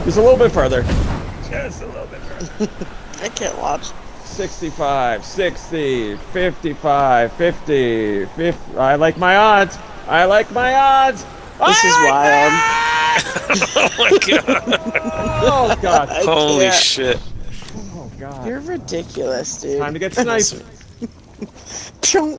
Just a little bit further. Just a little bit further. I can't watch. 65, 60, 55, 50, 50. I like my odds. I like my odds. This is wild. Oh my god. Oh god. Holy can't. shit. Oh god. You're ridiculous, dude. Time to get sniped. Pshong.